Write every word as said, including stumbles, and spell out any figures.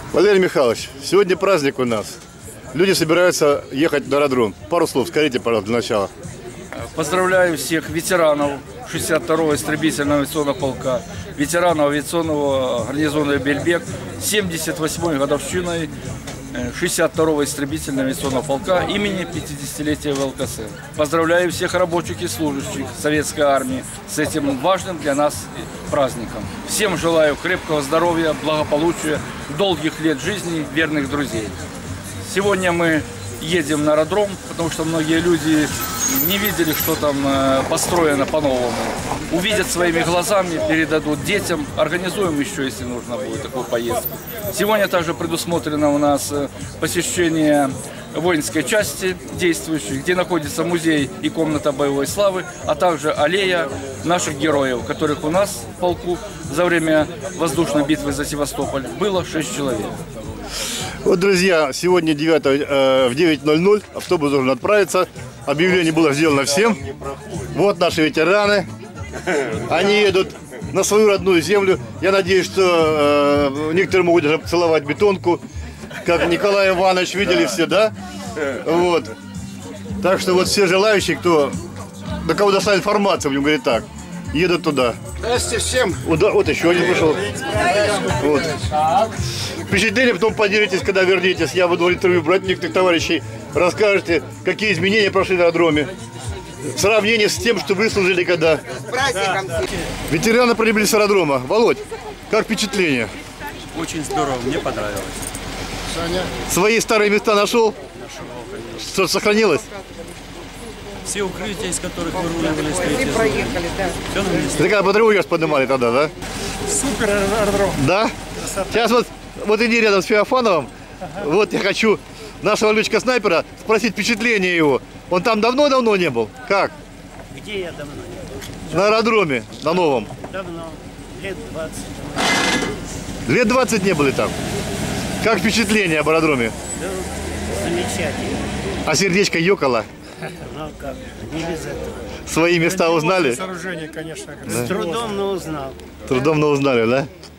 Валерий Михайлович, сегодня праздник у нас. Люди собираются ехать на аэродром. Пару слов скажите, пожалуйста, для начала. Поздравляю всех ветеранов шестьдесят второго истребительного авиационного полка, ветеранов авиационного гарнизона Бельбек с семьдесят восьмой годовщиной шестьдесят второго истребительного авиационного полка имени пятидесятилетия ВЛКСМ. Поздравляю всех рабочих и служащих Советской армии с этим важным для нас праздником. Всем желаю крепкого здоровья, благополучия, долгих лет жизни, верных друзей. Сегодня мы едем на аэродром, потому что многие люди не видели, что там построено по-новому. Увидят своими глазами, передадут детям. Организуем еще, если нужно будет, такую поездку. Сегодня также предусмотрено у нас посещение воинской части действующей, где находится музей и комната боевой славы, а также аллея наших героев, которых у нас в полку за время воздушной битвы за Севастополь было шесть человек. Вот, друзья, сегодня девятого, э, в девять ноль ноль автобус должен отправиться. Объявление было сделано всем. Вот наши ветераны. Они едут на свою родную землю. Я надеюсь, что э, некоторые могут даже поцеловать бетонку, как Николай Иванович, видели все, да? Вот. Так что вот все желающие, кто, до кого дошла информация, будем говорить так, едут туда. Здравствуйте всем. Вот, вот еще один пришел. Вот. Впечатление, потом поделитесь, когда вернетесь. Я буду интервью брать некоторых товарищей. Расскажете, какие изменения прошли на аэродроме. В сравнении с тем, что вы служили когда. Ветераны прибыли с аэродрома. Володь, как впечатление? Очень здорово, мне понравилось. Саня. Свои старые места нашел? Нашел, конечно. Что сохранилось? Все укрытия, из которых выруливались третьи проехали, да. Все на месте. Ты когда по тревоге поднимали тогда, да? Супер аэродром. Да? Сейчас вот, вот иди рядом с Феофановым. Ага. Вот я хочу нашего летчика-снайпера спросить впечатление его. Он там давно-давно не был? Как? Где я давно не был? На аэродроме, на новом. Давно. Лет двадцать. Лет двадцать не были там. Как впечатление об аэродроме? Да, замечательно. А сердечко ёкало? Ну как, не без этого. Свои места узнали? Сооружение, конечно. С трудом, но узнал. Трудом, но узнали, да?